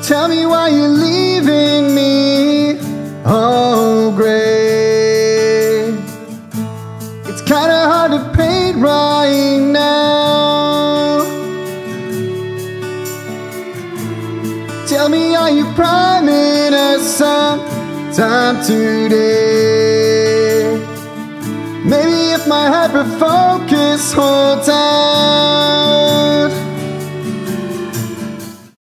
tell me why you're leaving me. Oh, gray. It's kinda hard to paint right now. Tell me, are you priming us sometime today? Maybe if my hyper-focus holds out.